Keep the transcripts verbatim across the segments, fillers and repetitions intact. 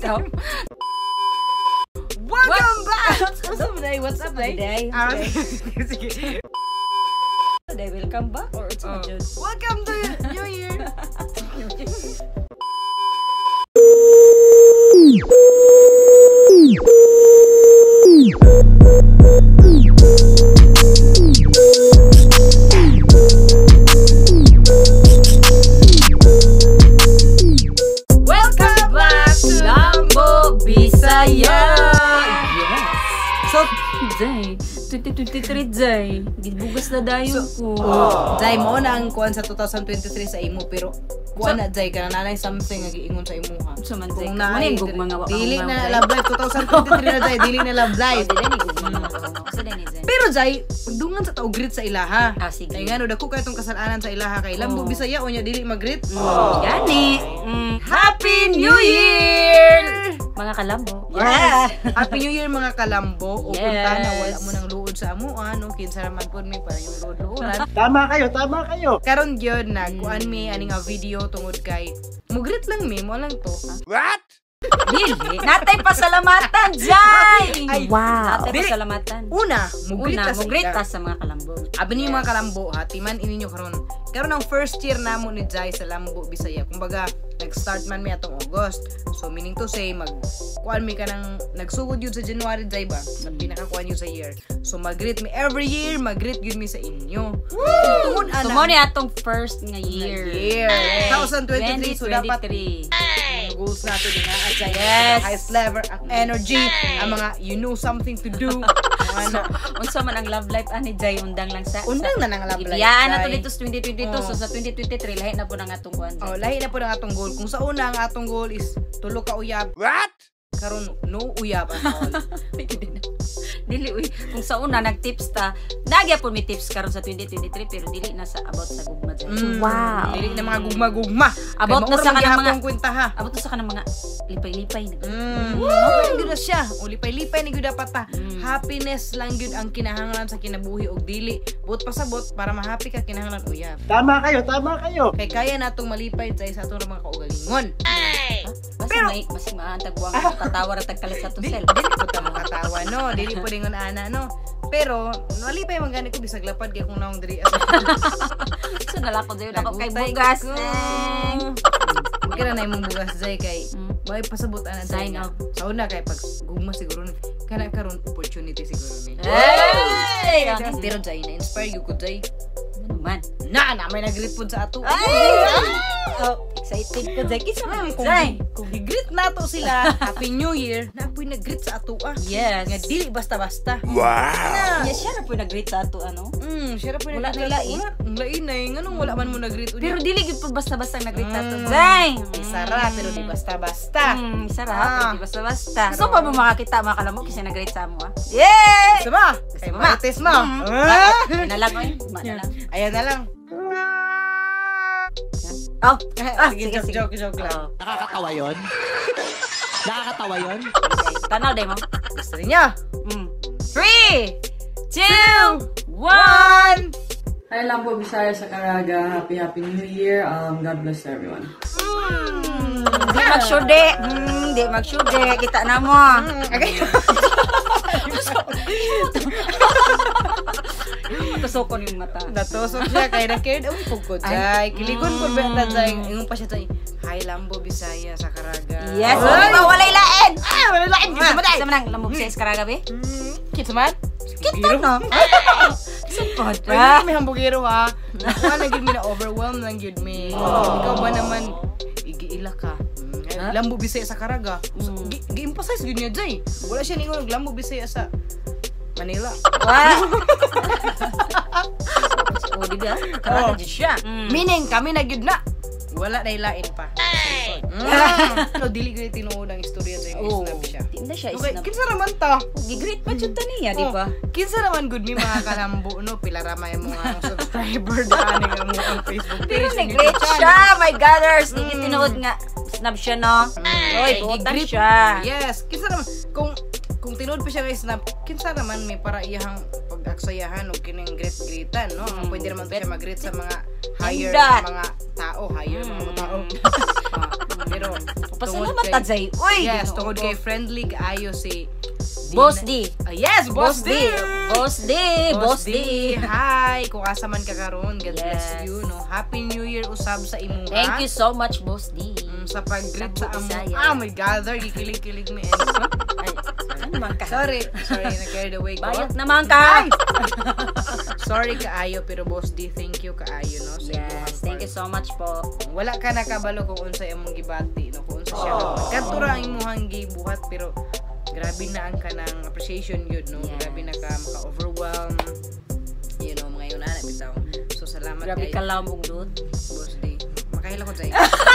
Bitaw. Welcome back! What's up, Day? What's up, Day? Day. Ah, sige, sige. Day, welcome back or it's Oh. not yun? Welcome to New Year! Welcome back to Lambo Bisaya! Yes. So, Day, twenty twenty-three, Day. Gibugas na dayo ko. oh, Jai mo na ang kuwan sa twenty twenty-three sa imo, pero kuwan na Jai ka na nanay something nga giingon sa imo ha. So man, Day. Kung Kung naay, manin, gugma nga wakang dili mga na Day. love life twenty twenty-three na Jai, dili na love Oh, life. di ni gugma nga wakang mga. Sa Day ni Day. Pero Jai, pagdungan sa tao grit sa ilaha. Ah, sige. Kaya nga no, dako kay itong kasalanan sa ilaha kay Lambo Oh. Bisaya o nya dili mag-grit. Oh. Gani. Mm. Happy New Year! Mga kalambo. Yes! Happy New Year mga kalambo. O Yes. punta na wala mo ng luod sa amuan, no? Kinsa naman po mi para yung luod-luodan. Tama kayo, tama kayo. Karon gyud na kuan mi ani nga video tungod kay mugrit lang mi mo lang to. What? Dili. Natay pasalamatan, Jai! Ay, wow. Natay dili. pasalamatan. Una, mugrit Una, ta sa mugrit ila. ta sa mga kalambo. Abi niyo mga kalambo ha, timan ini nyo karon. Karon ang first year namo ni Jai sa Lambo Bisaya. Kumbaga, nag-start man mi atong August. So meaning to say mag kuan mi kanang nagsugod yun sa January Jai ba? Sa pinaka-kuan yun sa year. So mag-greet mi every year, mag-greet yun mi sa inyo. Tungod ana. Tumo ni atong first nga year. Year. twenty twenty-three so dapat twenty twenty-three. ang goals nato din nga at Jai. Yes. Highest level ang energy, ang mga you know something to do. Ano? Unsa man ang love life ani Jai undang lang sa. Undang na nang love life. Ibiyaan na to Jai. dito sa twenty twenty-two. Oh. So sa twenty twenty-three lahi na po nang atong kuan. Oh, lahi na po ng atong goal. Kung sa una ang atong goal is tulo ka uyab, What? karon no uyab at all. Dili uy, kung sa una nag-tips ta, nagya po mi tips karon sa twenty twenty-three pero dili na sa about sa gugma Jai. Mm. Wow. Dili na mga gugma-gugma. About Kay na sa maura kanang maghapon mga- kwenta ha. Abot to sa kanang mga lipay-lipay na. Mm. Okay, gyud na siya. O lipay-lipay ni gyud dapat ta. Mm. Happiness lang gyud ang kinahanglan sa kinabuhi og dili buot pasabot para ma-happy ka kinahanglan uyab. Tama kayo, tama kayo. Kay kaya natong malipay Jai sa atong mga kaugalingon. Basta Pero- may mas maantag buwang sa tatawa ra tagkalit sa Dili, tusel. dili po ta makatawa no. Dili po dingon ana no. Pero malipay man gani ko bisag lapad kay kung naong diri asa. So nalako dayon ako kay Nagutay bugas. ko. Neng. Kaya na imong bugas Jai kay Mm. may pasabot ana Jai Sign nga. of. Sa una kay pag gugma siguro ni kana karon opportunity siguro ni. Hey! Pero Jai na inspire gyud ko Jai. Ano man? Na na may nag-greet pod sa ato. Oh, excited ko Jai. Kisa man Kung, Jai. kung i-greet nato sila, Happy New Year, na apoy nag-greet sa ato ah. Yes. Nga dili basta-basta. Wow. Yes, siya na po nag-greet sa ato ano. Mm, siya ra po Wala nag-greet. na lain. Wala, ang lain na eh. Nganong wala man mo nag-greet. Pero dili gid po basta-basta nag-greet sa ato. Mm. Jai. Isa ra, pero di basta-basta. Mm, isa ra, Ah. pero di basta-basta. Pero- So pa mo makakita mga kalamok kasi nag-greet sa amo ah. Yeah! Gusto mo? Kay mo. Martes mo. Mm. Ah? Ayan na lang oy. Ma na lang. Ayan na lang. Oh, Ah, sige, joke, sige. joke, joke lang. Oh, Nakakatawa yon? Nakakatawa yon? okay. Tanaw day mo. Gusto niya. Mm. Three, two, one. Hi Lambo Bisaya sa Caraga. Happy Happy New Year. Um, God bless everyone. Di magsyude. Mm, di magsyude. Kita na mo. Okay. Tusokon yung mata. Natusok siya kay na-cared ang pugod Jai. Kiligon ko ba na Jai. Ingon pa siya Jai. Hi Lambo Bisaya sa Caraga. Yes, Ay! di ba walay lain? Ah, wala lain. Kita mo Jai. Sa manang lamog sa iskaraga be? Kita man? Kita na. Support. Ay, may hambugero ha. Nakuha lang yun mi na overwhelmed lang yun mi. Ikaw ba naman, igiila ka. Ha? Lambo Bisaya sa Caraga. Mm. Gi- Gi-emphasize yun niya, Jay. Wala siya ningon Lambo Bisaya sa Manila. Wow. Oh, di ba? Karata Oh. di siya. Mm. Meaning, kami na yun na. Wala na ilain pa. Mm. No, dili ko tinuod ang istorya Jay. Oh, Snap siya. tinda siya Okay, isnap. kinsa naman ta? Gigreet pa jud niya, di ba? Oh, kinsa naman good mi mga kalambo no pila ra may mga subscriber daan nga mo ang Facebook Pero page. nag-greet siya, my godders. Hindi tinuod nga. Snap siya, no? Oy, Ay, buotan gi-greet. siya. Yes, kinsa naman kung kung tinuod pa siya guys na kinsa naman may para iyahang pag-aksayahan o kining greet-greetan no. Mm. Pwede naman siya mag-greet sa mga higher that. mga tao, higher mga Mm. tao. Ah, pero karon. Pasalamat ta Jay. Uy, Yes, Ginoo tungod ko. kay friendly kaayo si Boss D. Ah, yes, Boss, Boss D. D. Boss D. Boss D. Hi, kung asa man ka karon, God bless Yes. you, no. Happy New Year usab sa imong Thank you so much, Boss D. Mm, sa pag-greet sa Sa amo. Bisaya. Ah, my God, there, gikilig-kilig me. Ay, ano man ka? Sorry, sorry, na-carried away ko. Bayot naman ka. Sorry kaayo, pero Boss D, thank you kaayo, no. sa imong Yes, thank you so much po. Wala ka nakabalo kung unsa imong gibati, no, kung unsa siya. Kadto ra ang imong gibuhat, pero grabe na ang kanang appreciation yun, no. Yes. Grabe na ka maka-overwhelm. You know, mga yun na bitaw. So salamat Grabe kay ka lamog doon. Boss D. Makahila ko Jay.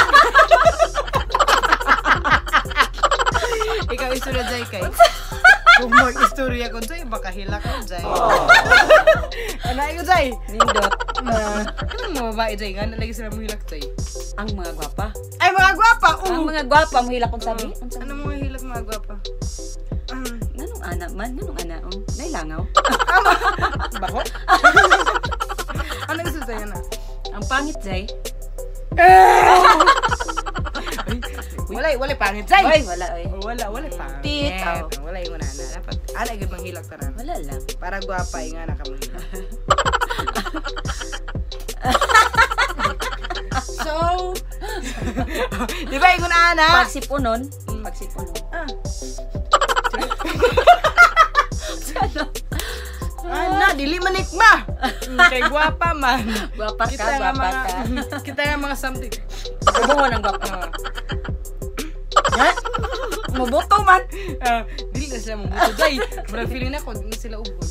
Ikaw istorya Jay kay. Kung mag-istorya ko Jay, makahila ko Jay. Ano ko Jay? Nindot. Uh, Anong mga babae Jay? Nga na lagi sila mohilak Jay. Ang mga gwapa. Ay, mga gwapa! Ang Uh! mga gwapa mo hila kung sabi. Uh, Ang sabi. ano mga hilak mga gwapa? Um, Nanong ana man, nanong ana on. Nailangaw. Bako? Ano gusto sa'yo na? Ang pangit Jay. Wala, wala pangit Jay! Ay, wala oy. Oh, wala, wala pangit. Tit, aw. Wala yung una na. Dapat, ala yung mga hilak tanan. Wala lang. Para gwapa, yung nga nakamahilak. So, di ba yung una na? Pagsipunon, pagsipunon. Ah, Ano? ana, dili manik ma! Kay gwapa man. Gwapa ka, Kita nga gwapa mga, ka. kita nga mga something. Ubungo ng gwapa. Ah. Ha? Mubuto man. Ah, dili na sila mabuto. Jay, murag feeling na ko, di na sila ubon.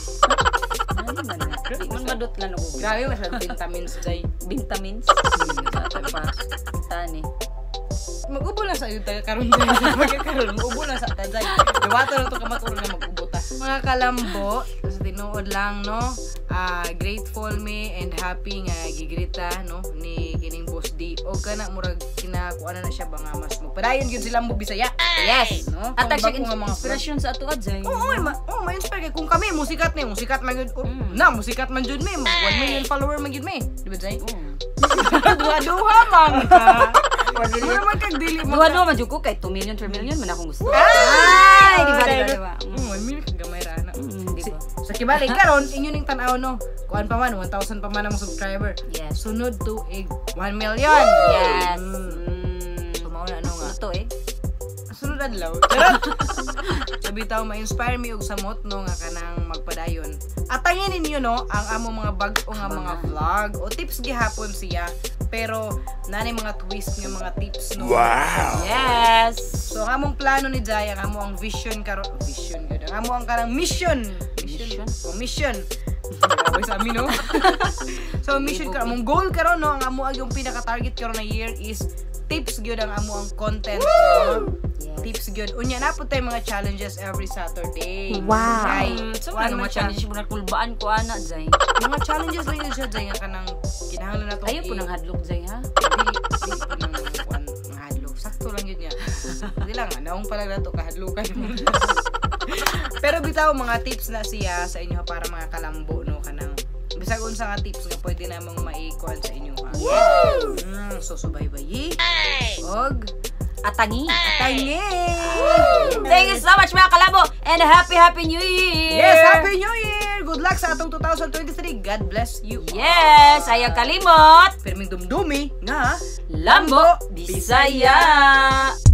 Ano man na? Di man madot lang og Grabe, masyadong vitamins, Jay. vitamins. Sa pa. Tani. Mag-ubo lang sa iyo tayo karon Jay. Magkakaroon, mag-ubo lang sa ta, Jay. Dawato lang ito kamaturo na mag-ubo ta. Mga kalambo, sa tinuod lang, no? Ah, grateful me and happy nga gigrita, no? Ni kining Boss D. O ka na, murag kinakuha na na siya ba nga mas mo. Padayon yun sila mo Bisaya. Yes. No? At Kung siya bago nga mga inspiration sa ato Jay. Oo, oh, ma oh, ma-inspire kay kung kami musikat ni, musikat man gyud. Mm. Na, musikat man jud mi, one million follower man gyud mi. Di ba, Jay? Mm. Duha-duha man ka. Wala man kag dili mo. Duha-duha man jud ko kay two million, three million man akong gusto. Ay, di ba, di ba, di ba? Mm, one million kag gamay ra na. Mm, di ba? Sa kibalik karon, inyo ning tan-aw no. Kuan pa man one thousand pa man ang subscriber. Yes. Sunod to ig one million. Yes. Mm. Mm. So mao na ano nga. Ito eh. Sunod adlaw. Charot. Sabi taw ma-inspire mi og samot no nga kanang magpadayon. At tangin ninyo no ang amo mga bag-o nga mga vlog o tips gihapon siya. Pero nani mga twist nga mga tips no. Wow! Yes. So ang among plano ni Jay, ang amo ang vision karon, vision gud. Ang amo ang kanang mission. Mission? O mission. Away sa amin no. So mission karon, among goal karon no, ang amo ang yung pinaka-target karon na year is tips gyud ang amo ang content. No? Yes. Tips gyud. Unya na po tay mga challenges every Saturday. Wow. Kay, So, kuan ano man mga siya. challenge mo na kulbaan ko ana Jay. Mga challenges lang yun siya Jay nga kanang kinahanglan na to. Ayaw po nang hadlok Jay ha. Dili dili po nang kuan mga hadlok. Sakto lang yun niya. Hindi lang anaong pala nato kahadlukan mo. Pero bitaw mga tips na siya sa inyo para mga kalambo no kanang bisag unsa nga tips nga pwede namang maikuan sa inyo ha. Mm, so subaybayi. Og Atangi. tangi. Thank you so much mga kalabo and happy happy new year. Yes, happy new year. Good luck sa atong two thousand twenty-three. God bless you. Yes, ayaw kalimot. Pirming dumdumi nga Lambo Bisaya.